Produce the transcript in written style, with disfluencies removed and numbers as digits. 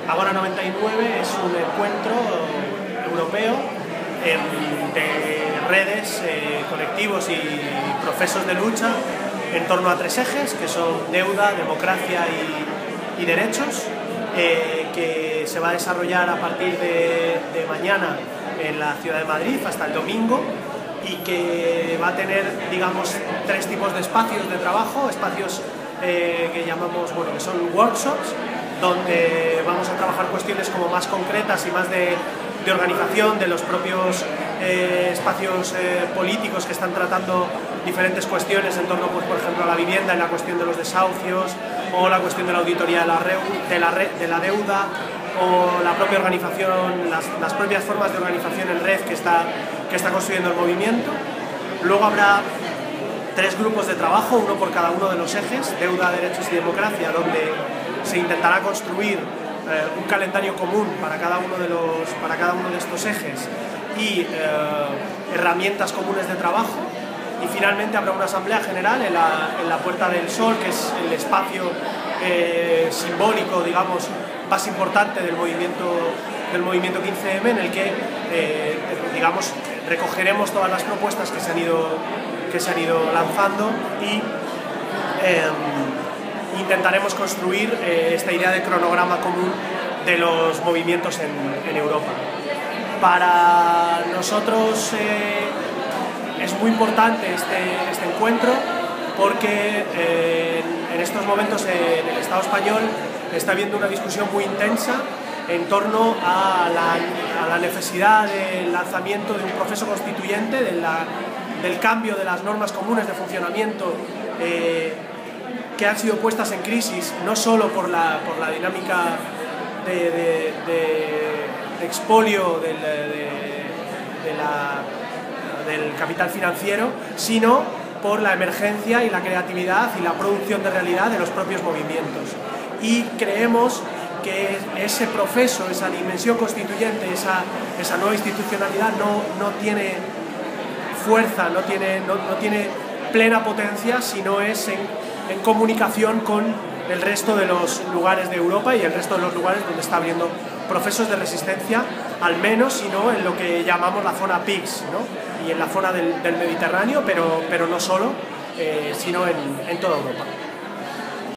Agora 99 es un encuentro europeo de redes, colectivos y procesos de lucha en torno a tres ejes, que son deuda, democracia y derechos, que se va a desarrollar a partir de mañana en la ciudad de Madrid hasta el domingo, y que va a tener, digamos, tres tipos de espacios de trabajo, espacios que llamamos, bueno, que son workshops, donde vamos a trabajar cuestiones como más concretas y más de organización de los propios espacios políticos que están tratando diferentes cuestiones en torno, pues, por ejemplo, a la vivienda, en la cuestión de los desahucios, o la cuestión de la auditoría de la deuda, o la propia organización, las propias formas de organización en red que está construyendo el movimiento. Luego habrá tres grupos de trabajo, uno por cada uno de los ejes, deuda, derechos y democracia, donde se intentará construir un calendario común para cada uno de estos ejes y herramientas comunes de trabajo. Y finalmente habrá una asamblea general en la Puerta del Sol, que es el espacio simbólico, digamos, más importante del movimiento 15M, en el que digamos, recogeremos todas las propuestas que se han ido lanzando y intentaremos construir esta idea de cronograma común de los movimientos en Europa. Para nosotros es muy importante este encuentro, porque en estos momentos en el Estado español está habiendo una discusión muy intensa en torno a la necesidad del lanzamiento de un proceso constituyente, del cambio de las normas comunes de funcionamiento que han sido puestas en crisis no solo por la dinámica de expolio del capital financiero, sino por la emergencia y la creatividad y la producción de realidad de los propios movimientos. Y creemos que ese proceso, esa dimensión constituyente, esa nueva institucionalidad no tiene fuerza, no tiene plena potencia si no es en comunicación con el resto de los lugares de Europa y el resto de los lugares donde está habiendo procesos de resistencia, al menos, sino en lo que llamamos la zona PIGS, ¿no? Y en la zona del Mediterráneo, pero no solo, sino en toda Europa.